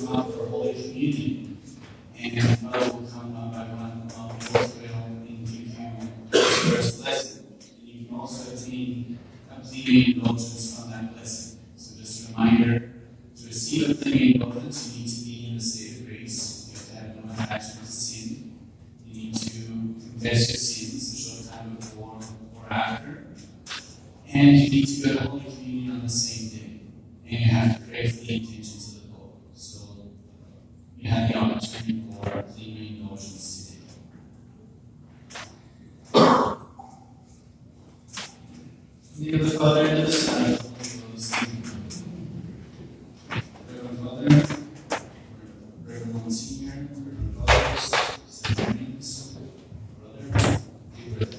come up for Holy Communion, and Father will come up, I want to come up and give you the first blessing. And you can also attain complete indulgence from that blessing. So just a reminder, to receive a complete indulgence, you need to be in the state of grace. You have to have no attachment to sin. You need to confess your sins a short time before or after. And you need to go to Holy Communion on the same day. And you have to pray for the intentions of the Pope. So you have the opportunity for plenary indulgence today. In the name of the Father, and of the Son, and of the Holy Spirit. Reverend Father, Reverend Monsignor, Reverend Fathers, Siblings, Brother, dear brother.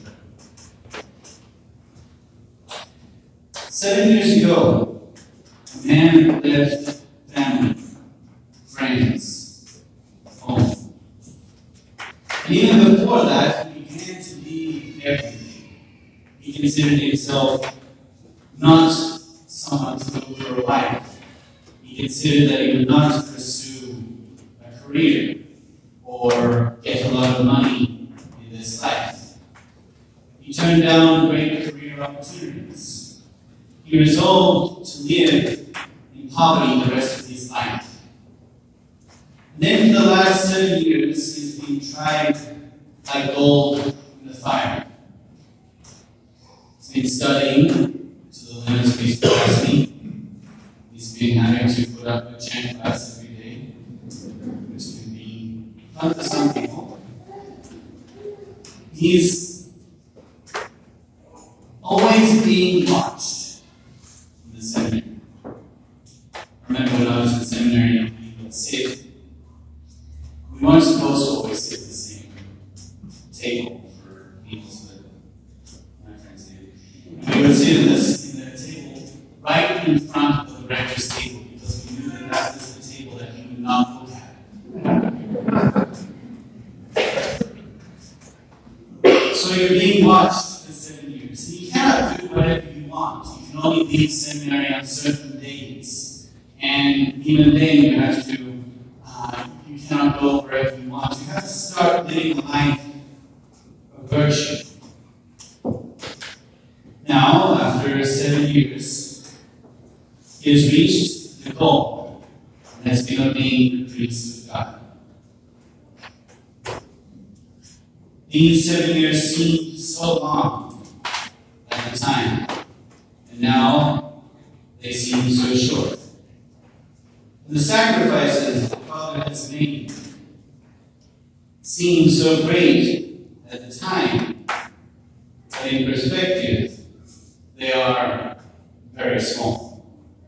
7 years ago, a man left family, friends, home. And even before that, he began to leave everything. He considered himself not someone to look for a wife. He considered that he would not pursue a career or get a lot of money in this life. He turned down great career opportunities. He resolved to live in poverty the rest of his life. And then for the last 7 years, he's been tried like gold in the fire. He's been studying to the limits of his capacity. He's been having to put up a chant class every day, which can be fun for some people. He's always being watched in the seminary. I remember when I was in seminary, we would sit. We weren't supposed to always sit at the same table for people, so that my friends did. We would sit in the table right in front of the rector's table because we knew that that was the table that he would not look at. So you're being watched for 7 years. And you cannot do whatever you want. You can only leave seminary on certain days. And even then you have to, you cannot go wherever you want. You have to start living a life of virtue. Now, after 7 years, he has reached the goal, and has been ordained the priest of God. These 7 years seemed so long at the time, and now they seem so short. And the sacrifices the Father has made seem so great at the time, but in perspective, they are very small.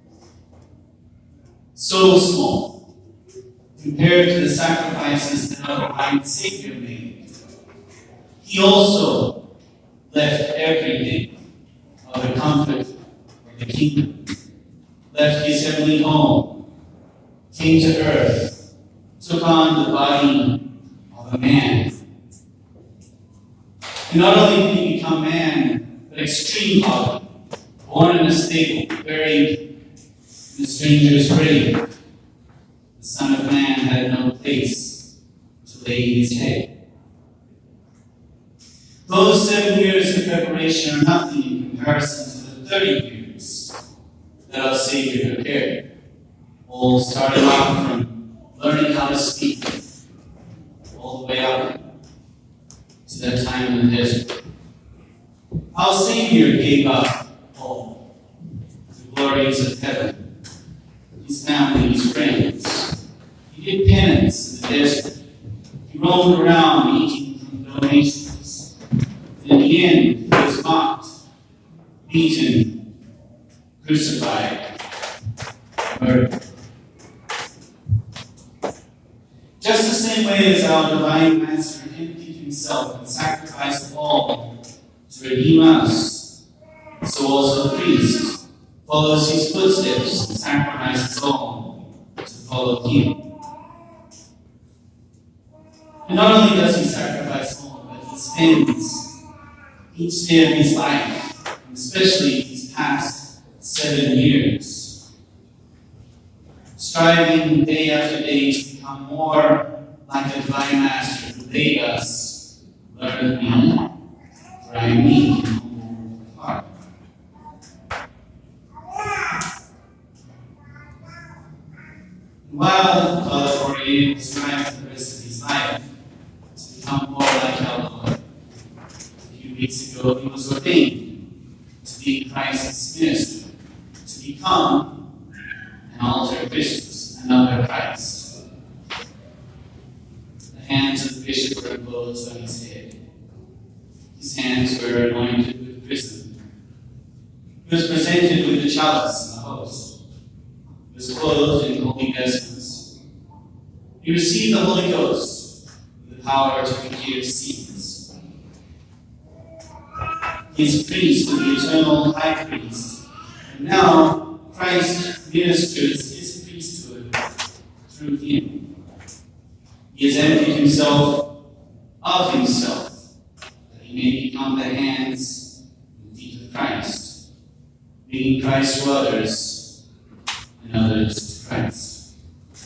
So small compared to the sacrifices that our divine Savior made. He also left everything of the comfort of the kingdom, left his heavenly home, came to earth, took on the body of a man. And not only did he become man, but extreme poverty, born in a stable, buried in a stranger's grave. The Son of Man had no place to lay his head. Those 7 years of preparation are nothing in comparison to the 30 years that our Savior prepared. All started off from learning how to speak, all the way up to that time in the desert. Our Savior gave up all, the glories of heaven, his family, his friends. He did penance in the desert. He roamed around eating from donations. And in the end, he was mocked, beaten, crucified, murdered. Just the same way as our divine Master emptied himself and sacrificed all to redeem us, so also the priest follows his footsteps and sacrifices all to follow him. And not only does he sacrifice all, but he spends each day of his life, and especially these past 7 years, striving day after day to become more like the Divine Master who bade us, learn of me, for I am meek and humble of heart. While Father Fourier strives for the rest of his life to become more like our Lord, a few weeks ago he was ordained to be Christ's minister, to become an altar Christus, another Christ. The hands of the bishop were closed on his head. His hands were anointed with chrism. He was presented with the chalice and the host. He was clothed in holy vestments. He received the Holy Ghost with the power to forgive sins. He is a priest of the eternal high priest, and now Christ ministers his priesthood through him. He has emptied himself of himself, that he may become the hands and feet of Christ, leading Christ to others and others to Christ.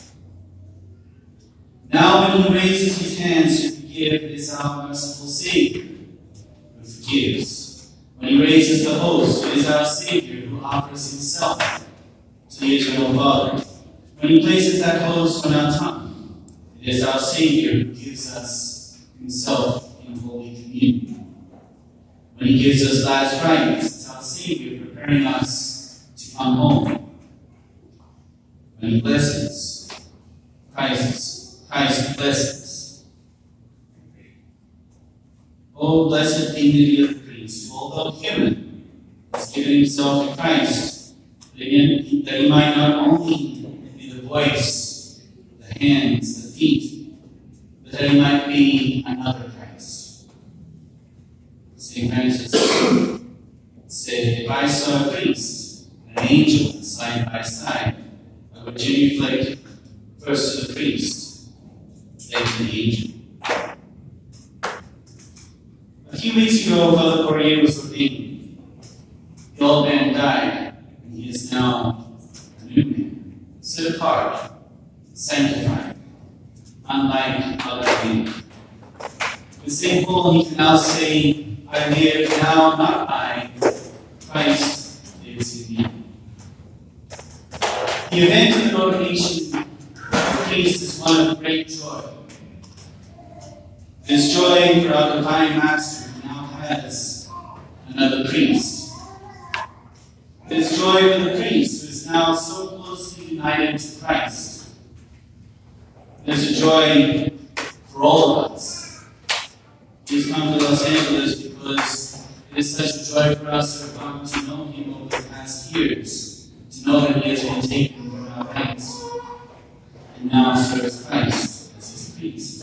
Now when he raises his hands to forgive, it is our merciful Savior who forgives. When he raises the host, it is our Savior who offers himself to the eternal Father. When he places that host on our tongue, it is our Savior who gives us himself in Holy Communion. When he gives us last rites, it's our Savior preparing us to come home. When he blesses, Christ blesses. O blessed dignity of the priest, who, although human, has given himself to Christ, that he might not only be the voice, the hands, the feet, but that he might be another Christ. St. Francis said, if I saw a priest and an angel side by side, I would genuflect first to the priest, then to the angel. A few weeks ago, Father Fourier was ordained. The old man died, and he is now a new man, set apart, sanctified, unlike other men. With St. Paul, he can now say, I live now, not I, Christ lives in me. The event of the ordination of the priest is one of great joy. It is joy for our Divine Master who now has another priest. It is joy for the priest who is now so closely united to Christ. It is a joy for all of us. He has come to Los Angeles because it is such a joy for us who have come to know him over the past years, to know that he has been taken from our ranks and now serves Christ as his priest.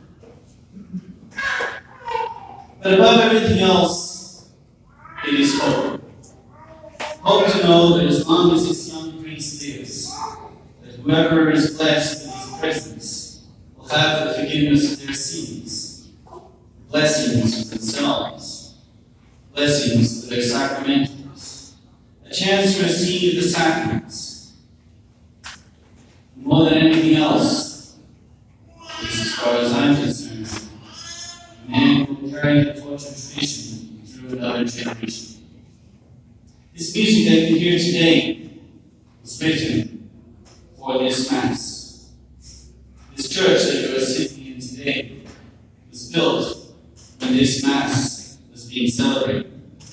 But above everything else, it is hope. Hope to know that as long as this young priest lives, that whoever is blessed in his presence will have the forgiveness of their sins, blessings for themselves, blessings for their sacramentals, a chance to receive the sacraments. More than anything else, at least as far as I'm concerned, man will carry the torch of tradition through another generation. This music that you hear today was written for this Mass. This church that you are sitting in today was built when this Mass was being celebrated.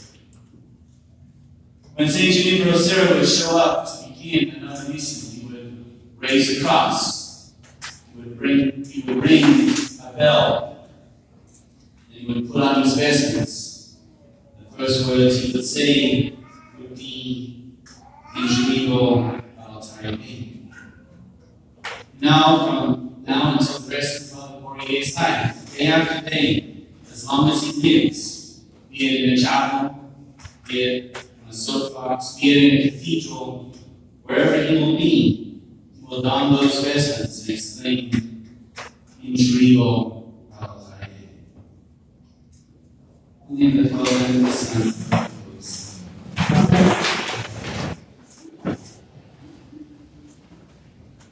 When St. Junipero Serra would show up to begin another mission, he would raise a cross, he would ring a bell, and he would put on his vestments. The first words he would say would be, In Jubigo Altaire. Now, from now until the rest of Father Fourier's life, day after day, as long as he lives, be it in a chapel, be it on a soapbox, be it in a cathedral, wherever he will be, he will don those vestments and exclaim, In Jubigo Altaire. In the name of the Father, and the Son, and the Holy Spirit.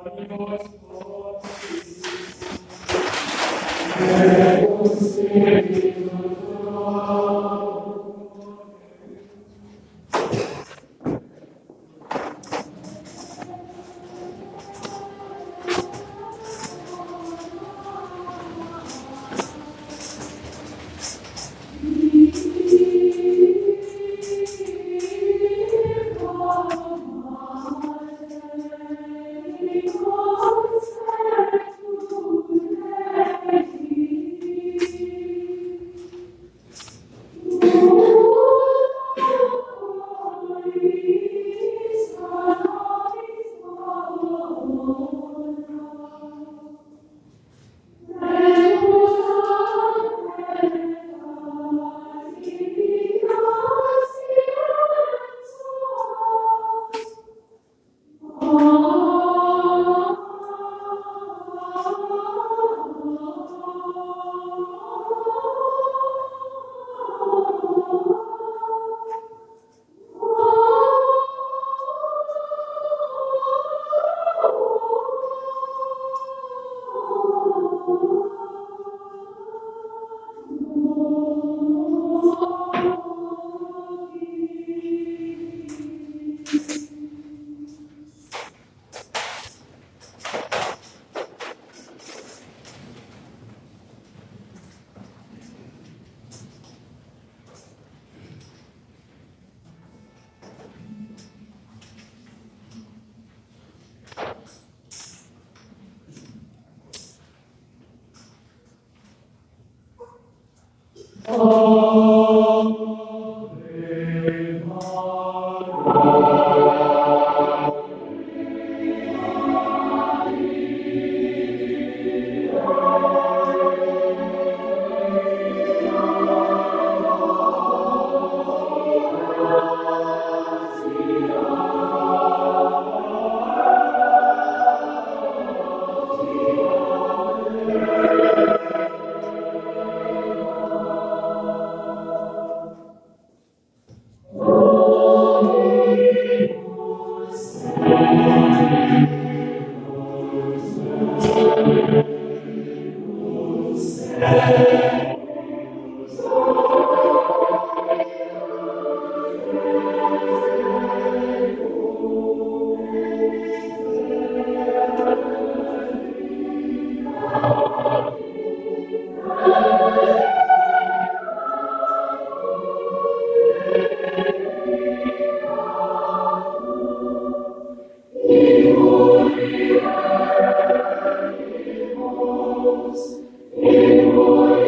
In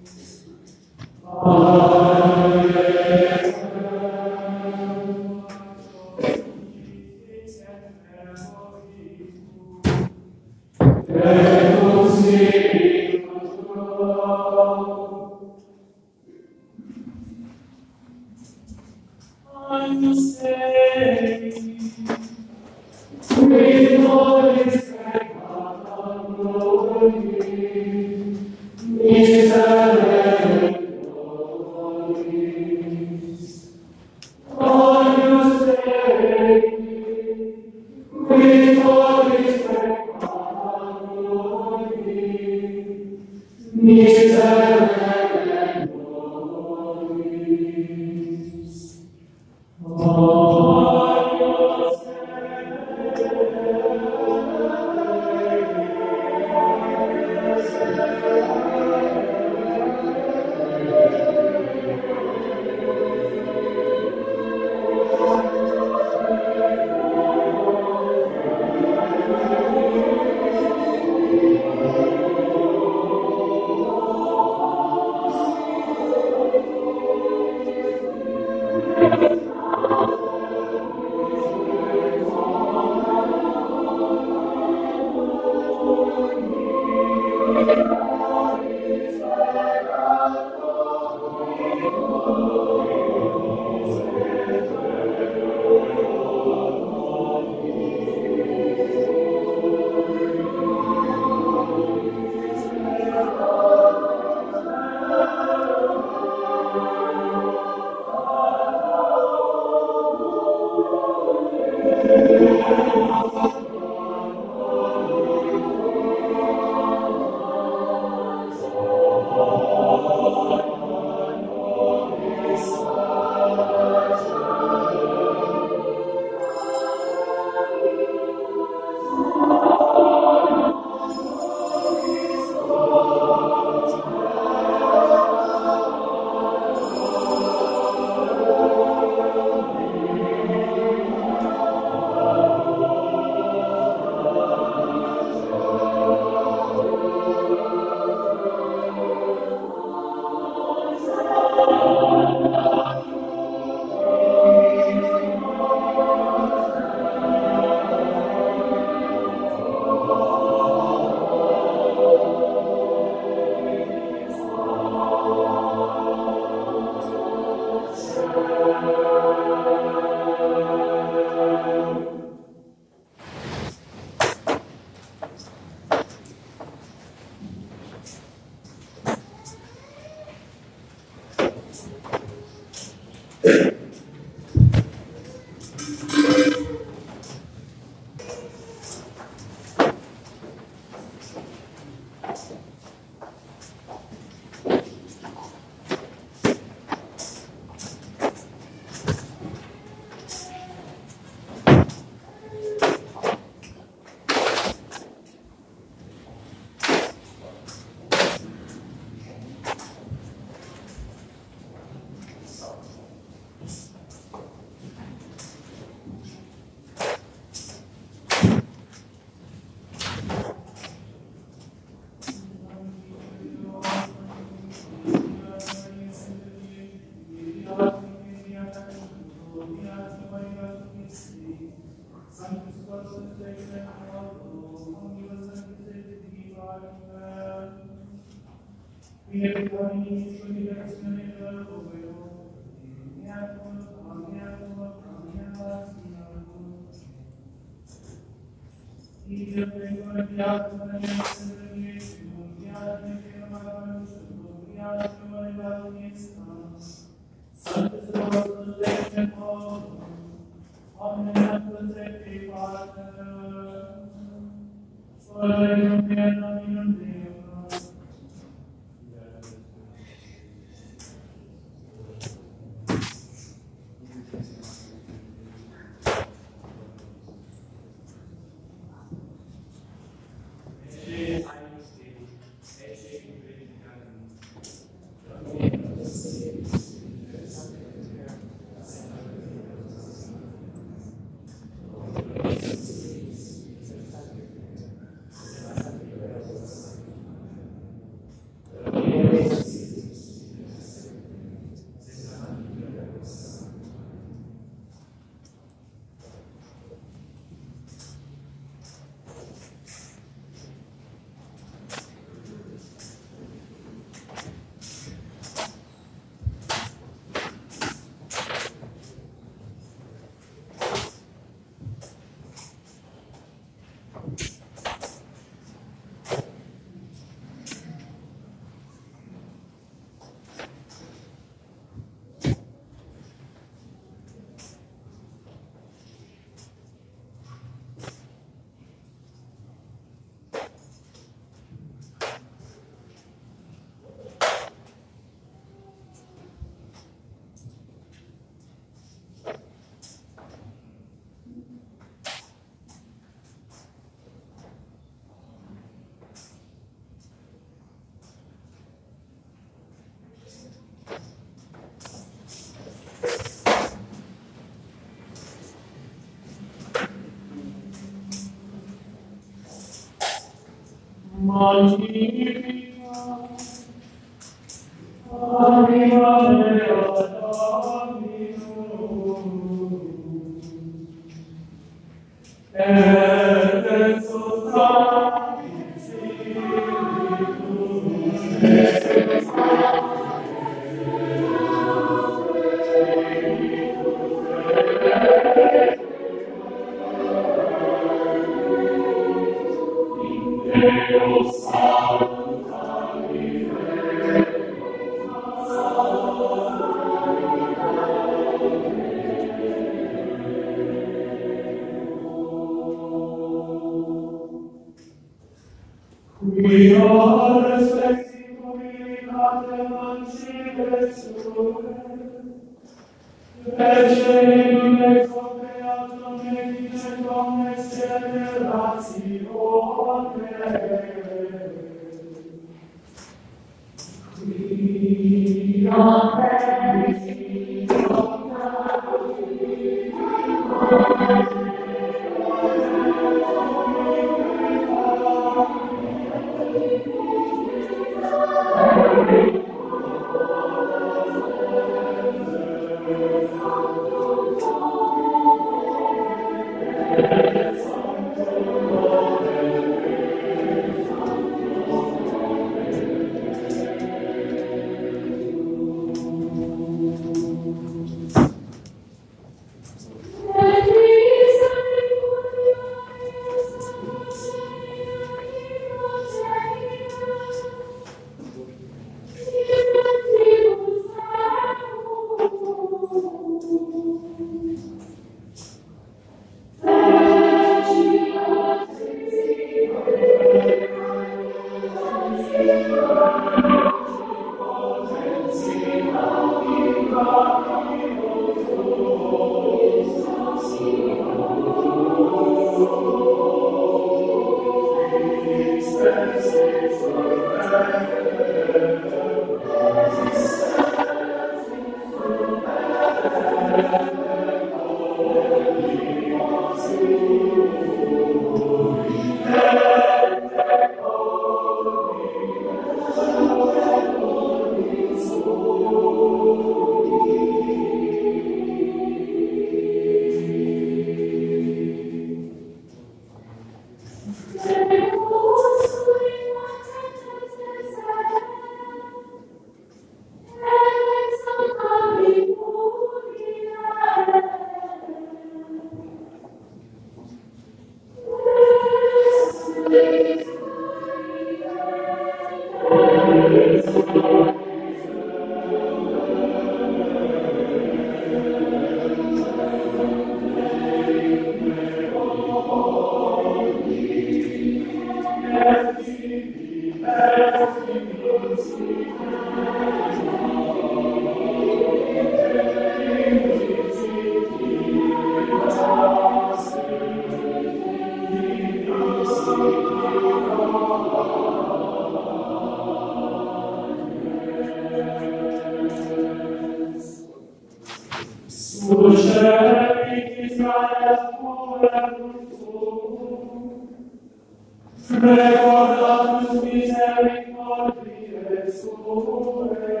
Recordatus misericordiae suae.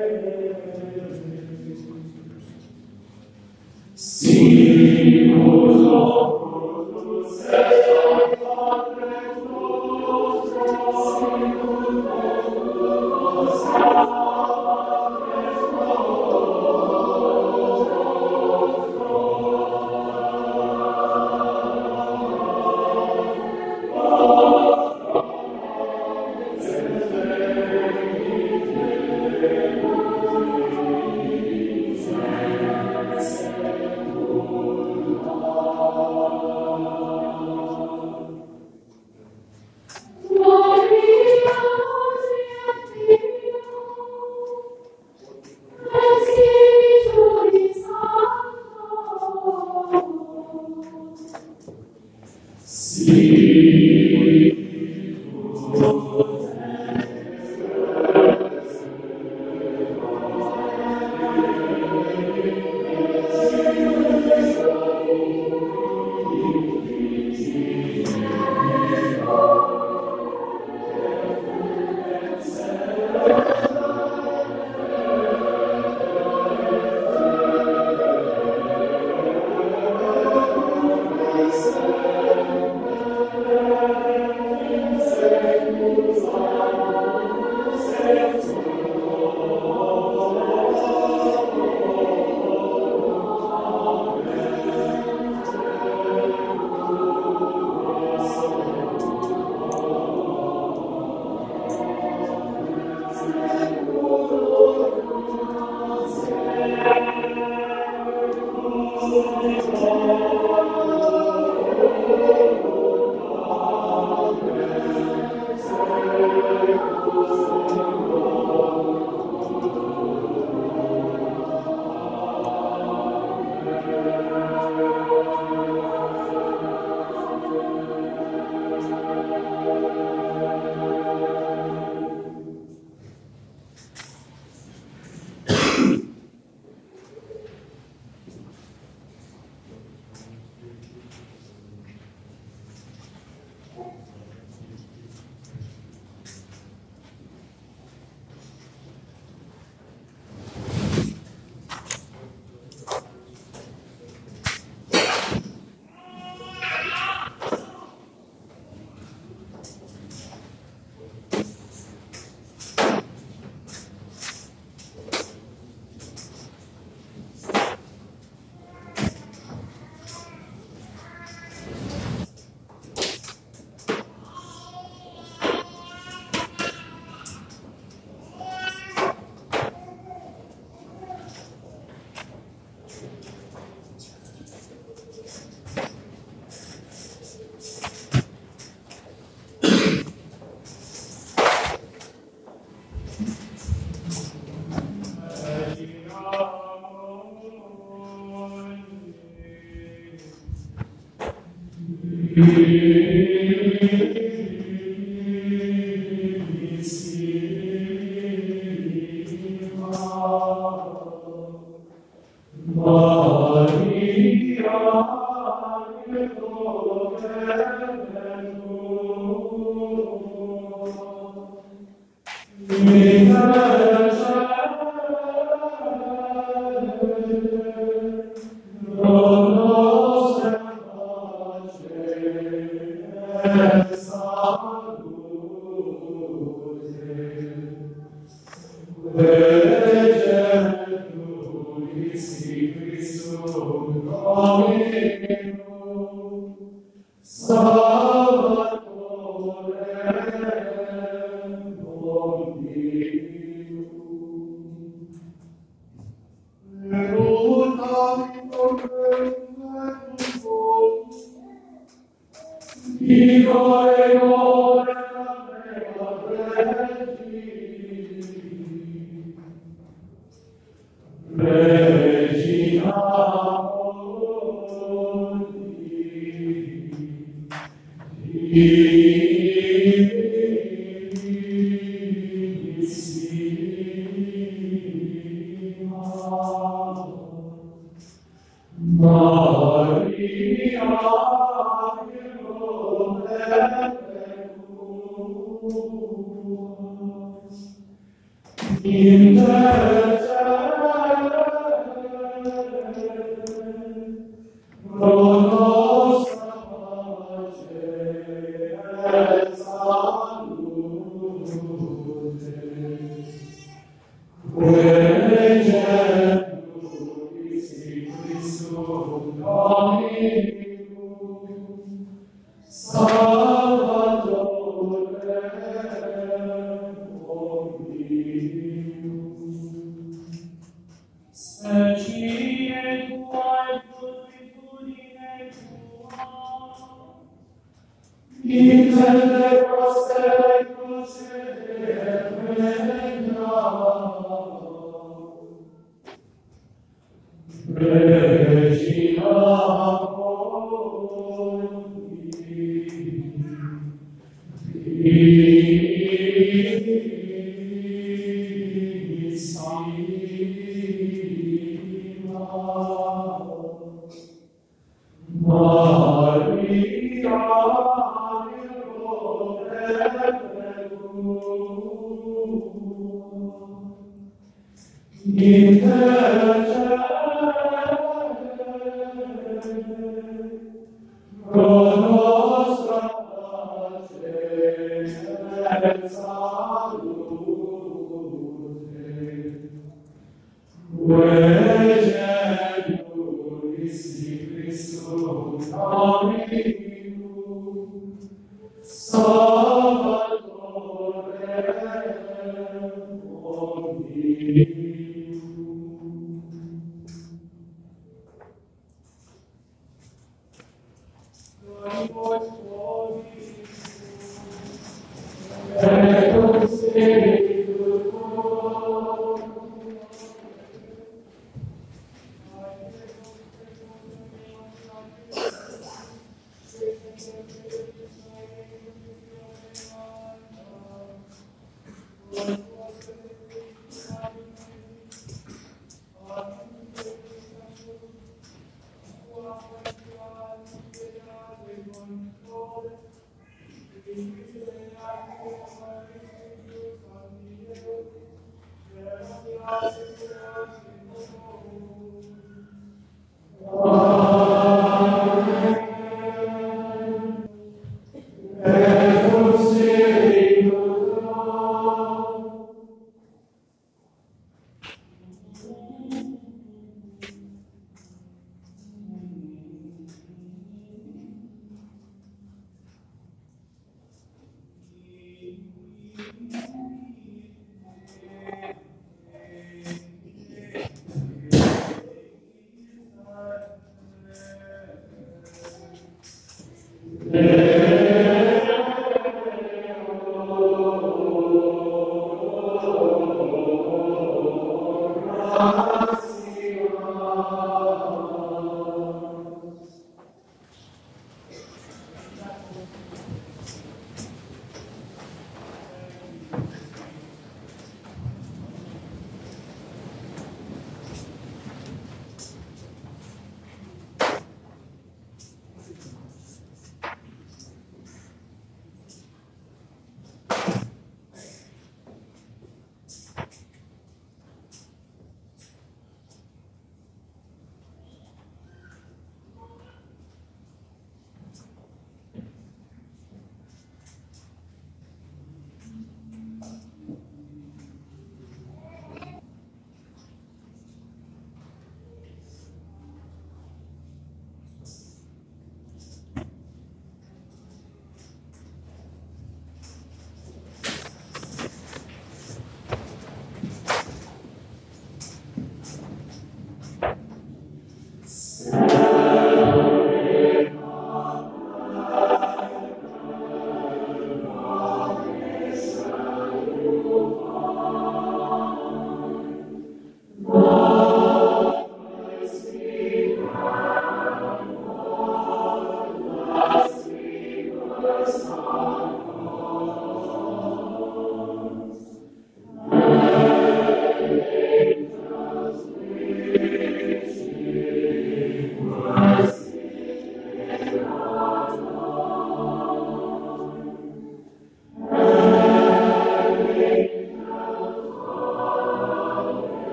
Sicut locutus est Patres nostros, sicut locutus est Patres